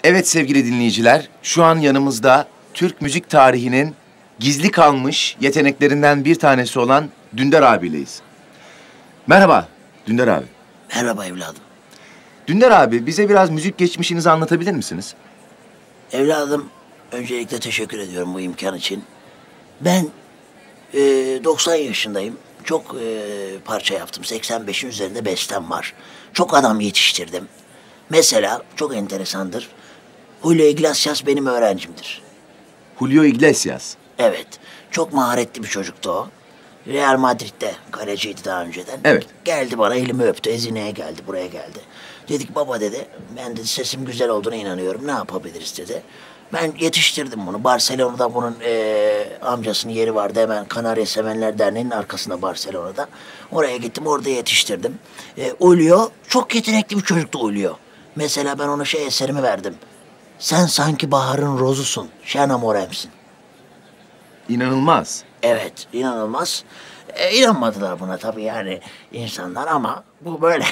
Evet sevgili dinleyiciler, şu an yanımızda Türk müzik tarihinin gizli kalmış yeteneklerinden bir tanesi olan Dündar abileyiz. Merhaba Dündar abi. Merhaba evladım. Dündar abi, bize biraz müzik geçmişinizi anlatabilir misiniz? Evladım, öncelikle teşekkür ediyorum bu imkan için. Ben 90 yaşındayım. Çok parça yaptım. 85'in üzerinde bestem var. Çok adam yetiştirdim. Mesela çok enteresandır. Julio Iglesias benim öğrencimdir. Julio Iglesias. Evet. Çok maharetli bir çocuktu o. Real Madrid'de kaleciydi daha önceden. Evet. Geldi bana, elimi öptü. Ezine'ye geldi, buraya geldi. Dedik baba dedi, ben de sesim güzel olduğuna inanıyorum. Ne yapabiliriz dedi. Ben yetiştirdim bunu. Barcelona'da bunun amcasının yeri vardı. Hemen Kanarya Sevenler Derneği'nin arkasında Barcelona'da. Oraya gittim, orada yetiştirdim. Julio çok yetenekli bir çocuktu Julio. Mesela ben ona eserimi verdim. Sen sanki baharın rozusun, şen amoremsin. İnanılmaz. Evet, inanılmaz. İnanmadılar buna tabii yani insanlar ama bu böyle.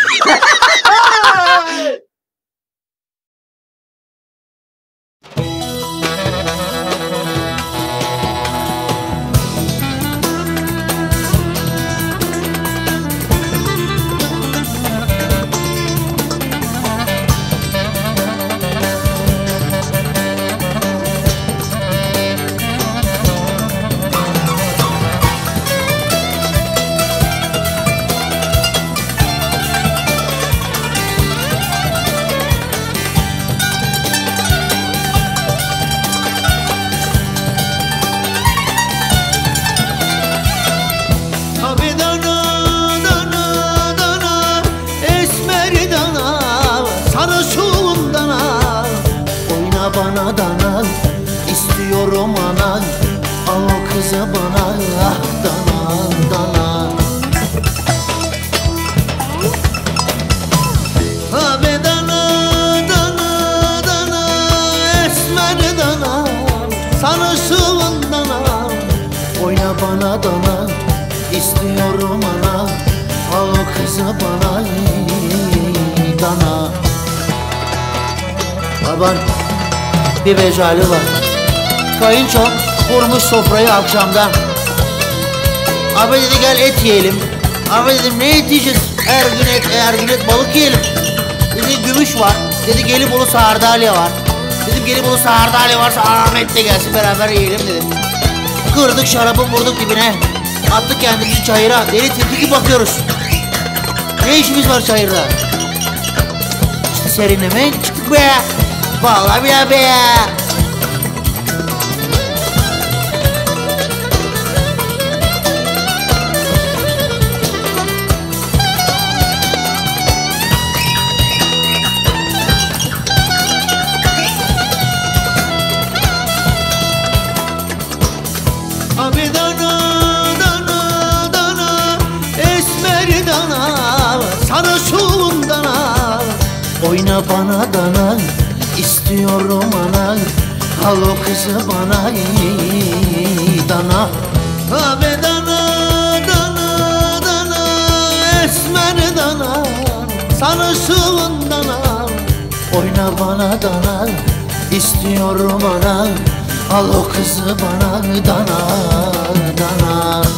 Bana dana istiyorum ana, al o kızı bana, ah dana dana. Abi dana dana dana, esmer dana, sarışın dana, oyna bana dana istiyorum ana, al o kızı bana dana. Baban bir becali var. Kayınço kurmuş sofrayı akşamdan. Abi dedi gel et yiyelim. Abi dedim ne et yiyeceğiz? Her gün et balık yiyelim. Dedi gümüş var. Dedi Gelibolu sardalya var. Dedim Gelibolu sardalya varsa Ahmet de gelsin beraber yiyelim dedim. Kırdık şarabı vurduk dibine. Attık kendimizi çayıra. Deli tilki bakıyoruz. Ne işimiz var çayırda? İşte serinlemeye çıktık be. Vallahi billahi be. Abi dana dana dana, esmer dana, sarışın dana, oyna bana dana istiyorum ana, al o kızı bana dana. Abi dana dana dana, esmer dana, sarışın dana, oyna bana dana istiyorum ana, al o kızı bana dana dana.